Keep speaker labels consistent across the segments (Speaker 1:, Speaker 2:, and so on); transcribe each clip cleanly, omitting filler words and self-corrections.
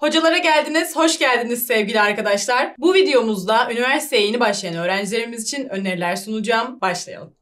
Speaker 1: Hocalara geldiniz, hoş geldiniz sevgili arkadaşlar. Bu videomuzda üniversiteye yeni başlayan öğrencilerimiz için öneriler sunacağım. Başlayalım.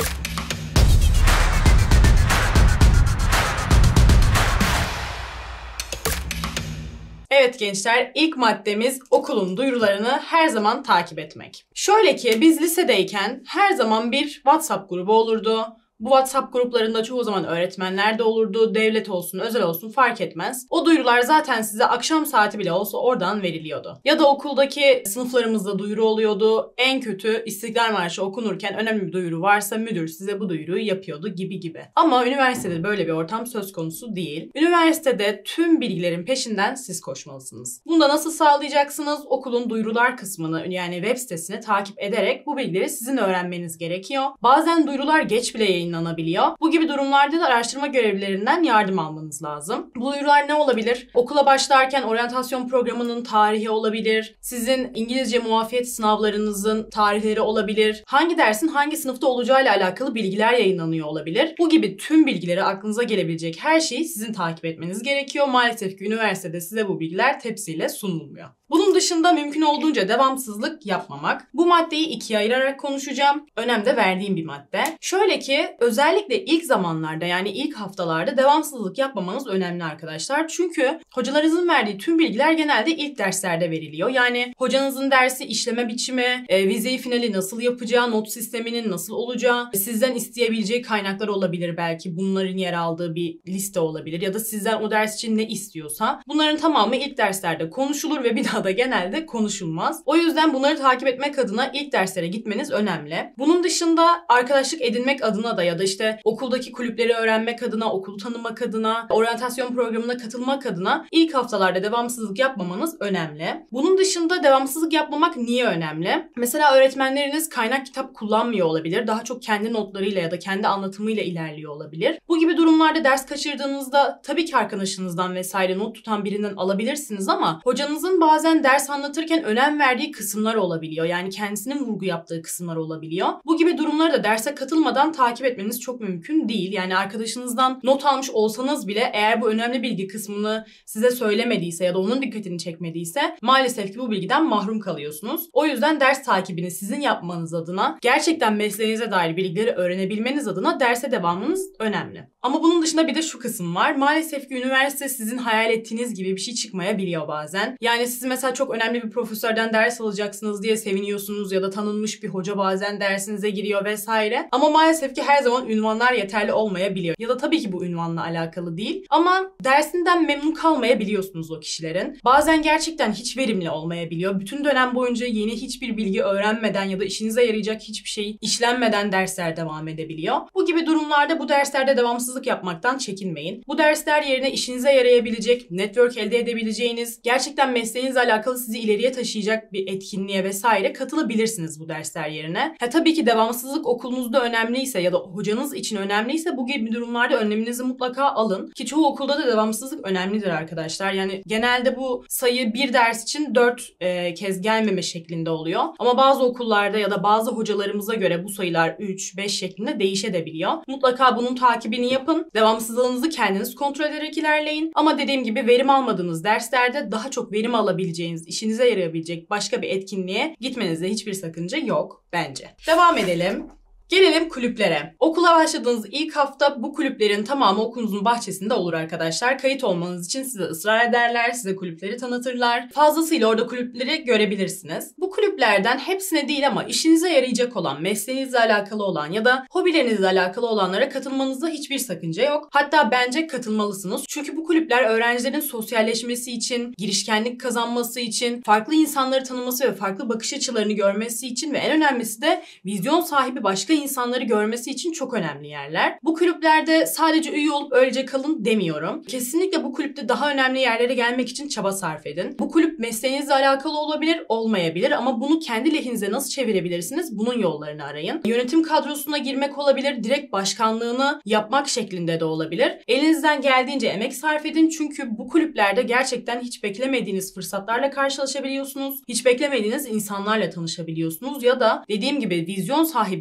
Speaker 1: Evet gençler, ilk maddemiz okulun duyurularını her zaman takip etmek. Şöyle ki biz lisedeyken her zaman bir WhatsApp grubu olurdu. Bu WhatsApp gruplarında çoğu zaman öğretmenler de olurdu, devlet olsun, özel olsun fark etmez. O duyurular zaten size akşam saati bile olsa oradan veriliyordu. Ya da okuldaki sınıflarımızda duyuru oluyordu. En kötü İstiklal Marşı okunurken önemli bir duyuru varsa müdür size bu duyuruyu yapıyordu gibi. Ama üniversitede böyle bir ortam söz konusu değil. Üniversitede tüm bilgilerin peşinden siz koşmalısınız. Bunu da nasıl sağlayacaksınız? Okulun duyurular kısmını yani web sitesini takip ederek bu bilgileri sizin öğrenmeniz gerekiyor. Bazen duyurular geç bile yayınlanabiliyor. Bu gibi durumlarda da araştırma görevlilerinden yardım almanız lazım. Bu duyurular ne olabilir? Okula başlarken oryantasyon programının tarihi olabilir. Sizin İngilizce muafiyet sınavlarınızın tarihleri olabilir. Hangi dersin hangi sınıfta olacağıyla alakalı bilgiler yayınlanıyor olabilir. Bu gibi tüm bilgileri aklınıza gelebilecek her şeyi sizin takip etmeniz gerekiyor. Maalesef ki üniversitede size bu bilgiler tepsiyle sunulmuyor. Bunun dışında mümkün olduğunca devamsızlık yapmamak. Bu maddeyi ikiye ayırarak konuşacağım. Önem de verdiğim bir madde. Şöyle ki özellikle ilk zamanlarda yani ilk haftalarda devamsızlık yapmamanız önemli arkadaşlar. Çünkü hocalarınızın verdiği tüm bilgiler genelde ilk derslerde veriliyor. Yani hocanızın dersi işleme biçimi, vizeyi finali nasıl yapacağı, not sisteminin nasıl olacağı, sizden isteyebileceği kaynaklar olabilir belki. Bunların yer aldığı bir liste olabilir ya da sizden o ders için ne istiyorsa. Bunların tamamı ilk derslerde konuşulur ve bir daha da genelde konuşulmaz. O yüzden bunları takip etmek adına ilk derslere gitmeniz önemli. Bunun dışında arkadaşlık edinmek adına da ya da işte okuldaki kulüpleri öğrenmek adına, okulu tanımak adına, oryantasyon programına katılmak adına ilk haftalarda devamsızlık yapmamanız önemli. Bunun dışında devamsızlık yapmamak niye önemli? Mesela öğretmenleriniz kaynak kitap kullanmıyor olabilir. Daha çok kendi notlarıyla ya da kendi anlatımıyla ilerliyor olabilir. Bu gibi durumlarda ders kaçırdığınızda tabii ki arkadaşınızdan vesaire not tutan birinden alabilirsiniz ama hocanızın bazen ders anlatırken önem verdiği kısımlar olabiliyor. Yani kendisinin vurgu yaptığı kısımlar olabiliyor. Bu gibi durumları da derse katılmadan takip etmeniz çok mümkün değil. Yani arkadaşınızdan not almış olsanız bile eğer bu önemli bilgi kısmını size söylemediyse ya da onun dikkatini çekmediyse maalesef ki bu bilgiden mahrum kalıyorsunuz. O yüzden ders takibini sizin yapmanız adına, gerçekten mesleğinize dair bilgileri öğrenebilmeniz adına derse devamınız önemli. Ama bunun dışında bir de şu kısım var. Maalesef ki üniversite sizin hayal ettiğiniz gibi bir şey çıkmayabiliyor bazen. Yani siz mesela çok önemli bir profesörden ders alacaksınız diye seviniyorsunuz ya da tanınmış bir hoca bazen dersinize giriyor vesaire. Ama maalesef ki her zaman ünvanlar yeterli olmayabiliyor. Ya da tabii ki bu ünvanla alakalı değil. Ama dersinden memnun kalmayabiliyorsunuz o kişilerin. Bazen gerçekten hiç verimli olmayabiliyor. Bütün dönem boyunca yeni hiçbir bilgi öğrenmeden ya da işinize yarayacak hiçbir şey işlenmeden dersler devam edebiliyor. Bu gibi durumlarda bu derslerde devamsızlık yapmaktan çekinmeyin. Bu dersler yerine işinize yarayabilecek, network elde edebileceğiniz, gerçekten mesleğinizle alakalı sizi ileriye taşıyacak bir etkinliğe vesaire katılabilirsiniz bu dersler yerine. Tabii ki devamsızlık okulunuzda önemliyse ya da hocanız için önemliyse bu gibi durumlarda önleminizi mutlaka alın. Ki çoğu okulda da devamsızlık önemlidir arkadaşlar. Yani genelde bu sayı bir ders için 4 kez gelmeme şeklinde oluyor. Ama bazı okullarda ya da bazı hocalarımıza göre bu sayılar 3, 5 şeklinde değişebiliyor. Mutlaka bunun takibini yapın. Devamsızlığınızı kendiniz kontrol ederek ilerleyin. Ama dediğim gibi verim almadığınız derslerde daha çok verim alabileceğiniz, işinize yarayabilecek başka bir etkinliğe gitmenizde hiçbir sakınca yok bence. Devam edelim. Gelelim kulüplere. Okula başladığınız ilk hafta bu kulüplerin tamamı okulunuzun bahçesinde olur arkadaşlar. Kayıt olmanız için size ısrar ederler, size kulüpleri tanıtırlar. Fazlasıyla orada kulüpleri görebilirsiniz. Bu kulüplerden hepsine değil ama işinize yarayacak olan, mesleğinizle alakalı olan ya da hobilerinizle alakalı olanlara katılmanızda hiçbir sakınca yok. Hatta bence katılmalısınız. Çünkü bu kulüpler öğrencilerin sosyalleşmesi için, girişkenlik kazanması için, farklı insanları tanıması ve farklı bakış açılarını görmesi için ve en önemlisi de vizyon sahibi başka insanları görmesi için çok önemli yerler. Bu kulüplerde sadece üye olup öylece kalın demiyorum. Kesinlikle bu kulüpte daha önemli yerlere gelmek için çaba sarf edin. Bu kulüp mesleğinizle alakalı olabilir, olmayabilir ama bunu kendi lehinize nasıl çevirebilirsiniz? Bunun yollarını arayın. Yönetim kadrosuna girmek olabilir, direkt başkanlığını yapmak şeklinde de olabilir. Elinizden geldiğince emek sarf edin çünkü bu kulüplerde gerçekten hiç beklemediğiniz fırsatlarla karşılaşabiliyorsunuz. Hiç beklemediğiniz insanlarla tanışabiliyorsunuz ya da dediğim gibi vizyon sahibi diğer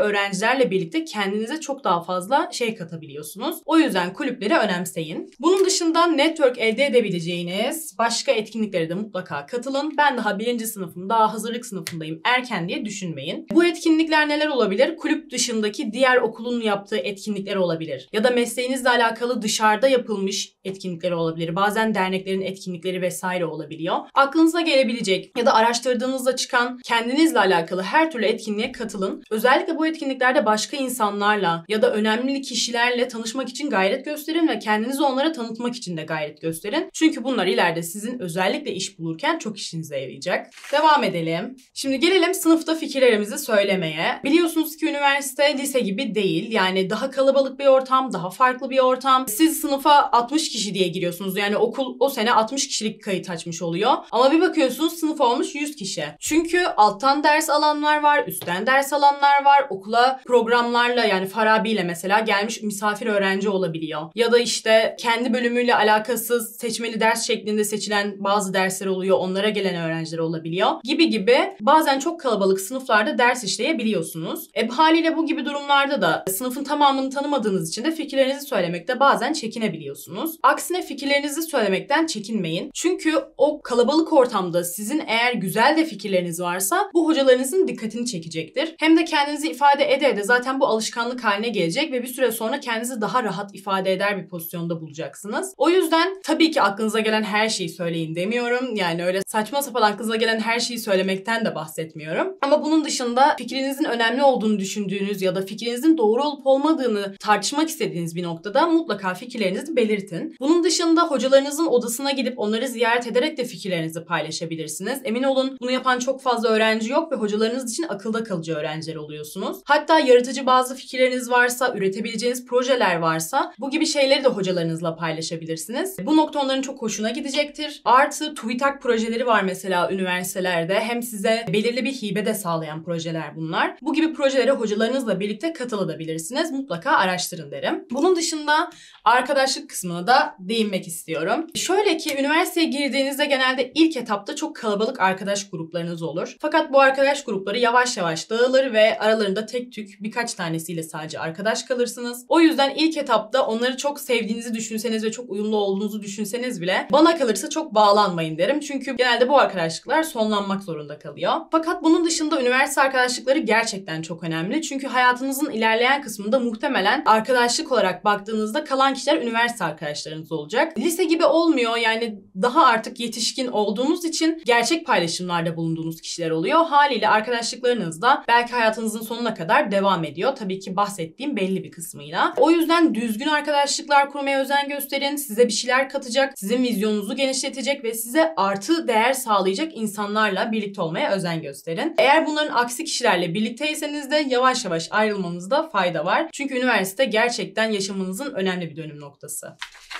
Speaker 1: öğrencilerle birlikte kendinize çok daha fazla şey katabiliyorsunuz. O yüzden kulüpleri önemseyin. Bunun dışında network elde edebileceğiniz başka etkinliklere de mutlaka katılın. Ben daha 1. sınıfım, daha hazırlık sınıfındayım, erken diye düşünmeyin. Bu etkinlikler neler olabilir? Kulüp dışındaki diğer okulun yaptığı etkinlikler olabilir. Ya da mesleğinizle alakalı dışarıda yapılmış etkinlikler olabilir. Bazen derneklerin etkinlikleri vesaire olabiliyor. Aklınıza gelebilecek ya da araştırdığınızda çıkan kendinizle alakalı her türlü etkinliğe katılın. Özellikle bu etkinliklerde başka insanlarla ya da önemli kişilerle tanışmak için gayret gösterin ve kendinizi onlara tanıtmak için de gayret gösterin. Çünkü bunlar ileride sizin özellikle iş bulurken çok işinize yarayacak. Devam edelim. Şimdi gelelim sınıfta fikirlerimizi söylemeye. Biliyorsunuz ki üniversite lise gibi değil. Yani daha kalabalık bir ortam, daha farklı bir ortam. Siz sınıfa 60 kişi diye giriyorsunuz. Yani okul o sene 60 kişilik kayıt açmış oluyor. Ama bir bakıyorsunuz sınıf olmuş 100 kişi. Çünkü alttan ders alanlar var, üstten ders alanlar var. Okula programlarla yani Farabi'yle mesela gelmiş misafir öğrenci olabiliyor. Ya da işte kendi bölümüyle alakasız seçmeli ders şeklinde seçilen bazı dersler oluyor. Onlara gelen öğrenciler olabiliyor. Gibi bazen çok kalabalık sınıflarda ders işleyebiliyorsunuz. Haliyle bu gibi durumlarda da sınıfın tamamını tanımadığınız için de fikirlerinizi söylemekte bazen çekinebiliyorsunuz. Aksine fikirlerinizi söylemekten çekinmeyin. Çünkü o kalabalık ortamda sizin eğer güzel de fikirleriniz varsa bu hocalarınızın dikkatini çekecektir. Hem de kendinizi ifade ede zaten bu alışkanlık haline gelecek ve bir süre sonra kendinizi daha rahat ifade eder bir pozisyonda bulacaksınız. O yüzden tabii ki aklınıza gelen her şeyi söyleyin demiyorum. Yani öyle saçma sapan aklınıza gelen her şeyi söylemekten de bahsetmiyorum. Ama bunun dışında fikrinizin önemli olduğunu düşündüğünüz ya da fikrinizin doğru olup olmadığını tartışmak istediğiniz bir noktada mutlaka fikirlerinizi belirtin. Bunun dışında hocalarınızın odasına gidip onları ziyaret ederek de fikirlerinizi paylaşabilirsiniz. Emin olun bunu yapan çok fazla öğrenci yok ve hocalarınız için akılda kalıcı öğrenciler oluyorsunuz. Hatta yaratıcı bazı fikirleriniz varsa, üretebileceğiniz projeler varsa bu gibi şeyleri de hocalarınızla paylaşabilirsiniz. Bu nokta onların çok hoşuna gidecektir. Artı TÜBİTAK projeleri var mesela üniversitelerde. Hem size belirli bir hibe de sağlayan projeler bunlar. Bu gibi projelere hocalarınızla birlikte katılabilirsiniz. Mutlaka araştırın derim. Bunun dışında arkadaşlık kısmına da değinmek istiyorum. Şöyle ki üniversiteye girdiğinizde genelde ilk etapta çok kalabalık arkadaş gruplarınız olur. Fakat bu arkadaş grupları yavaş yavaş dağılır ve aralarında tek tük birkaç tanesiyle sadece arkadaş kalırsınız. O yüzden ilk etapta onları çok sevdiğinizi düşünseniz ve çok uyumlu olduğunuzu düşünseniz bile bana kalırsa çok bağlanmayın derim. Çünkü genelde bu arkadaşlıklar sonlanmak zorunda kalıyor. Fakat bunun dışında üniversite arkadaşlıkları gerçekten çok önemli. Çünkü hayatınızın ilerleyen kısmında muhtemelen arkadaşlık olarak baktığınızda kalan kişiler üniversite arkadaşlarınız olacak. Lise gibi olmuyor. Yani daha artık yetişkin olduğunuz için gerçek paylaşımlarda bulunduğunuz kişiler oluyor. Haliyle arkadaşlıklarınız da belki hayatınızın sonuna kadar devam ediyor. Tabii ki bahsettiğim belli bir kısmıyla. O yüzden düzgün arkadaşlıklar kurmaya özen gösterin. Size bir şeyler katacak, sizin vizyonunuzu genişletecek ve size artı değer sağlayacak insanlarla birlikte olmaya özen gösterin. Eğer bunların aksi kişilerle birlikteyseniz de yavaş yavaş ayrılmanızda fayda var. Çünkü üniversite gerçekten yaşamınızın önemli bir dönüm noktası.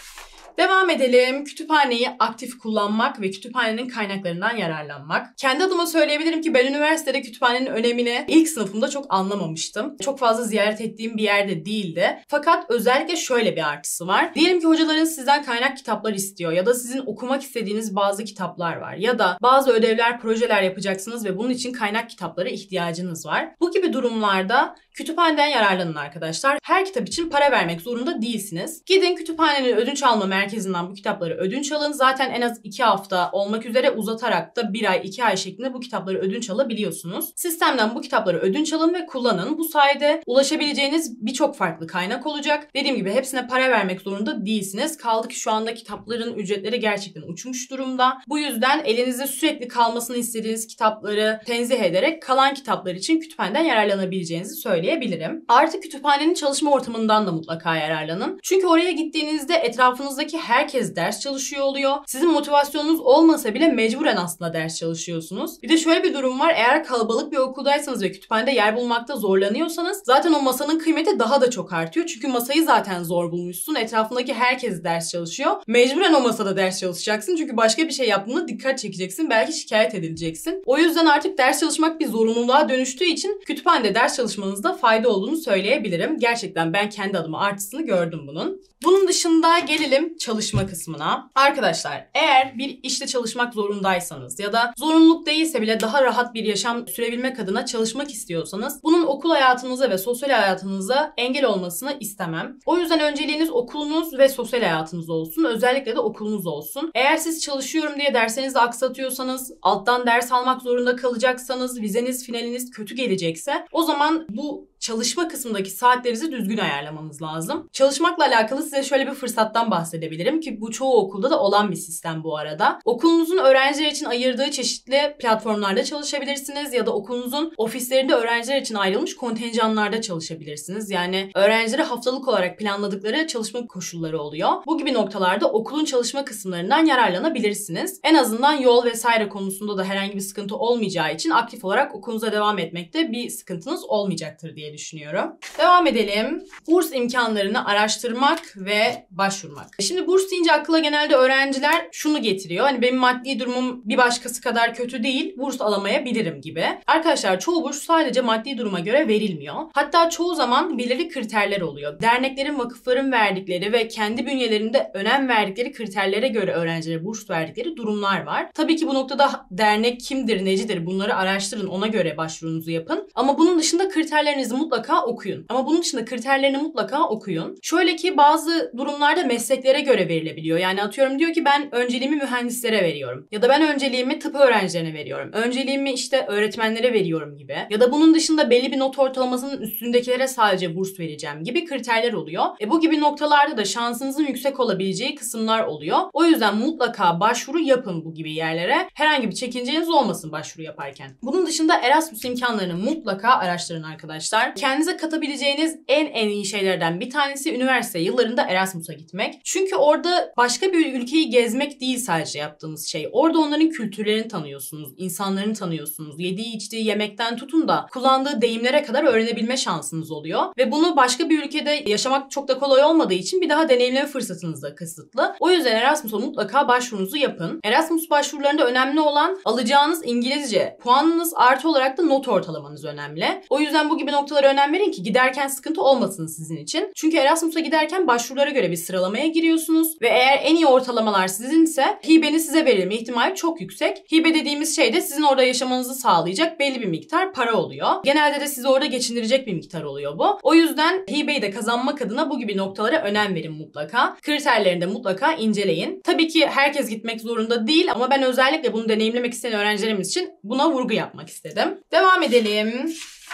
Speaker 1: Devam edelim. Kütüphaneyi aktif kullanmak ve kütüphanenin kaynaklarından yararlanmak. Kendi adıma söyleyebilirim ki ben üniversitede kütüphanenin önemini ilk sınıfımda çok anlamamıştım. Çok fazla ziyaret ettiğim bir yerde değildi. Fakat özellikle şöyle bir artısı var. Diyelim ki hocalarınız sizden kaynak kitaplar istiyor ya da sizin okumak istediğiniz bazı kitaplar var ya da bazı ödevler, projeler yapacaksınız ve bunun için kaynak kitaplara ihtiyacınız var. Bu gibi durumlarda kütüphaneden yararlanın arkadaşlar. Her kitap için para vermek zorunda değilsiniz. Gidin kütüphanenin ödünç alma merkezinden bu kitapları ödünç alın. Zaten en az 2 hafta olmak üzere uzatarak da 1 ay, 2 ay şeklinde bu kitapları ödünç alabiliyorsunuz. Sistemden bu kitapları ödünç alın ve kullanın. Bu sayede ulaşabileceğiniz birçok farklı kaynak olacak. Dediğim gibi hepsine para vermek zorunda değilsiniz. Kaldı ki şu anda kitapların ücretleri gerçekten uçmuş durumda. Bu yüzden elinizde sürekli kalmasını istediğiniz kitapları tenzih ederek kalan kitaplar için kütüphaneden yararlanabileceğinizi söyleyebilirim. Artık kütüphanenin çalışma ortamından da mutlaka yararlanın. Çünkü oraya gittiğinizde etrafınızdaki herkes ders çalışıyor oluyor. Sizin motivasyonunuz olmasa bile mecburen aslında ders çalışıyorsunuz. Bir de şöyle bir durum var. Eğer kalabalık bir okuldaysanız ve kütüphanede yer bulmakta zorlanıyorsanız zaten o masanın kıymeti daha da çok artıyor. Çünkü masayı zaten zor bulmuşsun. Etrafındaki herkes ders çalışıyor. Mecburen o masada ders çalışacaksın. Çünkü başka bir şey yaptığında dikkat çekeceksin. Belki şikayet edileceksin. O yüzden artık ders çalışmak bir zorunluluğa dönüştüğü için kütüphanede ders çalışmanızda fayda olduğunu söyleyebilirim. Gerçekten ben kendi adıma artısını gördüm bunun. Bunun dışında gelelim çalışma kısmına. Arkadaşlar eğer bir işte çalışmak zorundaysanız ya da zorunluluk değilse bile daha rahat bir yaşam sürebilmek adına çalışmak istiyorsanız bunun okul hayatınıza ve sosyal hayatınıza engel olmasını istemem. O yüzden önceliğiniz okulunuz ve sosyal hayatınız olsun. Özellikle de okulunuz olsun. Eğer siz çalışıyorum diye derslerinizi aksatıyorsanız, alttan ders almak zorunda kalacaksanız, vizeniz, finaliniz kötü gelecekse o zaman bu çalışma kısmındaki saatlerinizi düzgün ayarlamanız lazım. Çalışmakla alakalı size şöyle bir fırsattan bahsedebilirim ki bu çoğu okulda da olan bir sistem bu arada. Okulunuzun öğrenciler için ayırdığı çeşitli platformlarda çalışabilirsiniz ya da okulunuzun ofislerinde öğrenciler için ayrılmış kontenjanlarda çalışabilirsiniz. Yani öğrencilere haftalık olarak planladıkları çalışma koşulları oluyor. Bu gibi noktalarda okulun çalışma kısımlarından yararlanabilirsiniz. En azından yol vesaire konusunda da herhangi bir sıkıntı olmayacağı için aktif olarak okulunuza devam etmekte bir sıkıntınız olmayacaktır diye düşünüyorum. Devam edelim. Burs imkanlarını araştırmak ve başvurmak. Şimdi burs deyince akla genelde öğrenciler şunu getiriyor. Hani benim maddi durumum bir başkası kadar kötü değil, burs alamayabilirim gibi. Arkadaşlar çoğu burs sadece maddi duruma göre verilmiyor. Hatta çoğu zaman belirli kriterler oluyor. Derneklerin, vakıfların verdikleri ve kendi bünyelerinde önem verdikleri kriterlere göre öğrencilere burs verdikleri durumlar var. Tabii ki bu noktada dernek kimdir, necidir bunları araştırın, ona göre başvurunuzu yapın. Ama bunun dışında kriterlerinizi mutlaka okuyun. Şöyle ki bazı durumlarda mesleklere göre verilebiliyor. Yani atıyorum diyor ki ben önceliğimi mühendislere veriyorum. Ya da ben önceliğimi tıp öğrencilerine veriyorum. Önceliğimi işte öğretmenlere veriyorum gibi. Ya da bunun dışında belli bir not ortalamasının üstündekilere sadece burs vereceğim gibi kriterler oluyor. Bu gibi noktalarda da şansınızın yüksek olabileceği kısımlar oluyor. O yüzden mutlaka başvuru yapın bu gibi yerlere. Herhangi bir çekinceniz olmasın başvuru yaparken. Bunun dışında Erasmus imkanlarını mutlaka araştırın arkadaşlar. Kendinize katabileceğiniz en iyi şeylerden bir tanesi üniversite yıllarında Erasmus'a gitmek. Çünkü orada başka bir ülkeyi gezmek değil sadece yaptığınız şey. Orada onların kültürlerini tanıyorsunuz, insanlarını tanıyorsunuz. Yediği içtiği yemekten tutun da kullandığı deyimlere kadar öğrenebilme şansınız oluyor. Ve bunu başka bir ülkede yaşamak çok da kolay olmadığı için bir daha deneyimleme fırsatınız da kısıtlı. O yüzden Erasmus'a mutlaka başvurunuzu yapın. Erasmus başvurularında önemli olan alacağınız İngilizce puanınız artı olarak da not ortalamanız önemli. O yüzden bu gibi noktalara önem verin ki giderken sıkıntı olmasın sizin için. Çünkü Erasmus'a giderken başvurulara göre bir sıralamaya giriyorsunuz ve eğer en iyi ortalamalar sizinse hibenin size verilme ihtimali çok yüksek. Hibe dediğimiz şey de sizin orada yaşamanızı sağlayacak belli bir miktar para oluyor. Genelde de sizi orada geçindirecek bir miktar oluyor bu. O yüzden hibeyi de kazanmak adına bu gibi noktalara önem verin mutlaka. Kriterlerini de mutlaka inceleyin. Tabii ki herkes gitmek zorunda değil ama ben özellikle bunu deneyimlemek isteyen öğrencilerimiz için buna vurgu yapmak istedim. Devam edelim.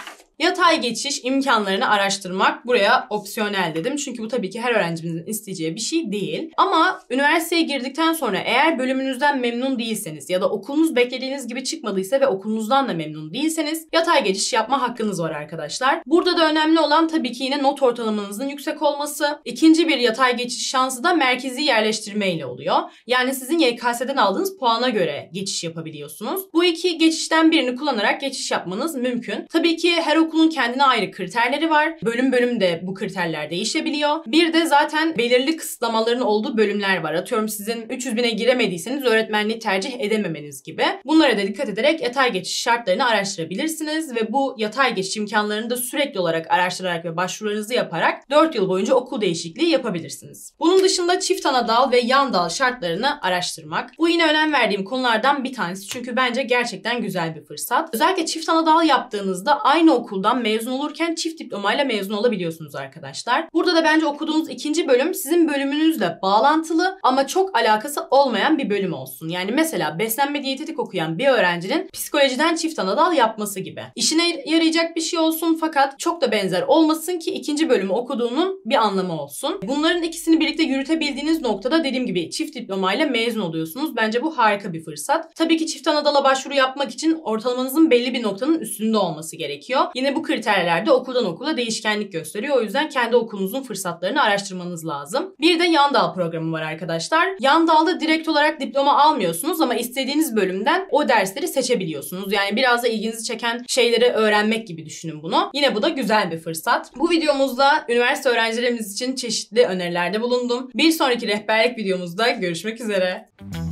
Speaker 1: Yatay geçiş imkanlarını araştırmak buraya opsiyonel dedim. Çünkü bu tabii ki her öğrencimizin isteyeceği bir şey değil. Ama üniversiteye girdikten sonra eğer bölümünüzden memnun değilseniz ya da okulunuz beklediğiniz gibi çıkmadıysa ve okulunuzdan da memnun değilseniz yatay geçiş yapma hakkınız var arkadaşlar. Burada da önemli olan tabii ki yine not ortalamanızın yüksek olması. İkinci bir yatay geçiş şansı da merkezi yerleştirme ile oluyor. Yani sizin YKS'den aldığınız puana göre geçiş yapabiliyorsunuz. Bu iki geçişten birini kullanarak geçiş yapmanız mümkün. Tabii ki her okulun kendine ayrı kriterleri var. Bölüm de bu kriterler değişebiliyor. Bir de zaten belirli kısıtlamaların olduğu bölümler var. Atıyorum sizin 300.000'e giremediyseniz öğretmenliği tercih edememeniz gibi. Bunlara da dikkat ederek yatay geçiş şartlarını araştırabilirsiniz ve bu yatay geçiş imkanlarını da sürekli olarak araştırarak ve başvurularınızı yaparak 4 yıl boyunca okul değişikliği yapabilirsiniz. Bunun dışında çift ana dal ve yan dal şartlarını araştırmak. Bu yine önem verdiğim konulardan bir tanesi çünkü bence gerçekten güzel bir fırsat. Özellikle çift ana dal yaptığınızda aynı okuldan mezun olurken çift diplomayla mezun olabiliyorsunuz arkadaşlar. Burada da bence okuduğunuz ikinci bölüm sizin bölümünüzle bağlantılı ama çok alakası olmayan bir bölüm olsun. Yani mesela beslenme diyetetik okuyan bir öğrencinin psikolojiden çift ana dal yapması gibi. İşine yarayacak bir şey olsun fakat çok da benzer olmasın ki ikinci bölümü okuduğunun bir anlamı olsun. Bunların ikisini birlikte yürütebildiğiniz noktada dediğim gibi çift diplomayla mezun oluyorsunuz. Bence bu harika bir fırsat. Tabii ki çift ana dala başvuru yapmak için ortalamanızın belli bir noktanın üstünde olması gerekiyor. Yine bu kriterler de okuldan okula değişkenlik gösteriyor. O yüzden kendi okulunuzun fırsatlarını araştırmanız lazım. Bir de yan dal programı var arkadaşlar. Yan dalda direkt olarak diploma almıyorsunuz ama istediğiniz bölümden o dersleri seçebiliyorsunuz. Yani biraz da ilginizi çeken şeyleri öğrenmek gibi düşünün bunu. Yine bu da güzel bir fırsat. Bu videomuzda üniversite öğrencilerimiz için çeşitli önerilerde bulundum. Bir sonraki rehberlik videomuzda görüşmek üzere.